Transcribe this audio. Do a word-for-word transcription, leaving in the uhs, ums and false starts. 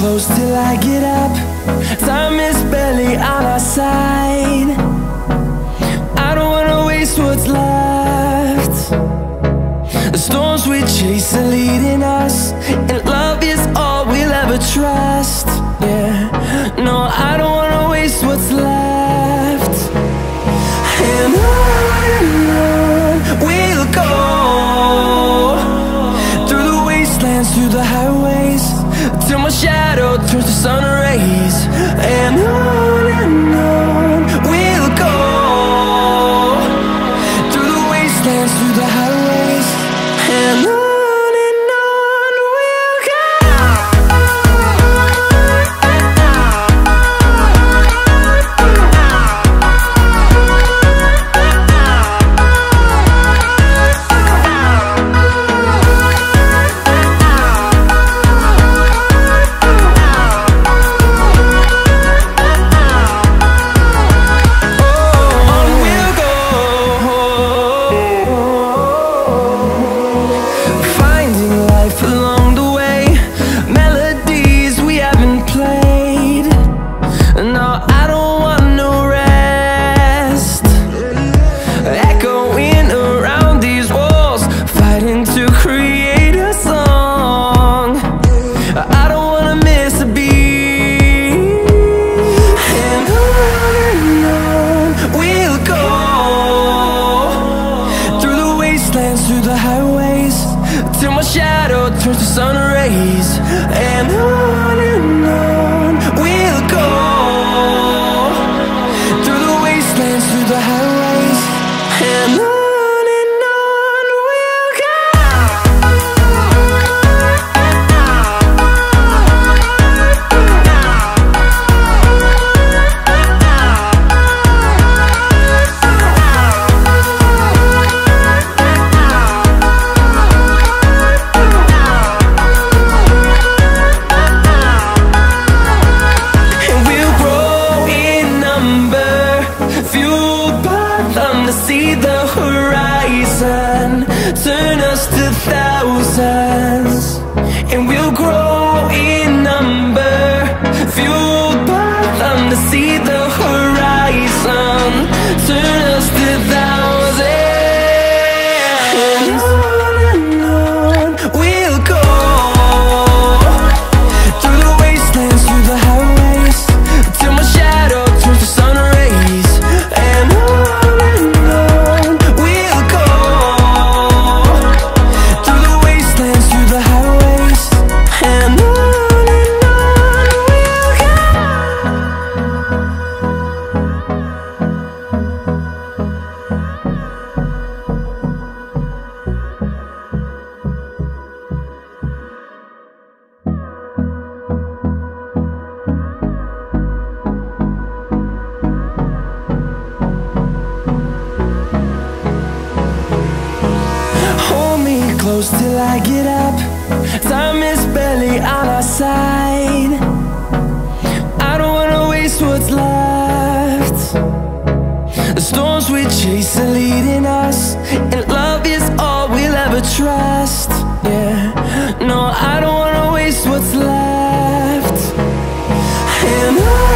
close till I get up. Time is barely on our side. I don't wanna waste what's left. The storms we chase are leading us, and love is all we'll ever trust. Yeah, no, I don't wanna waste what's left. And on and on we'll go, through the wastelands, through the highways, till my shadow turns to sun rays. And on and on we'll go, through the wastelands, through the highways, and on. Through the highways, till my shadow turns to sun rays. And on and on we'll go, through the wastelands, through the highways, and on. See the horizon turn us to thousands, and we'll grow in number, fueled by them. To see the horizon turn us to thousands, and on and on we'll go, through the wastelands, through the highways, till my shadow turns to sun rays. And on close till I get up. Time is barely on our side. I don't wanna waste what's left. The storms we chase are leading us, and love is all we'll ever trust. Yeah, no, I don't wanna waste what's left. And I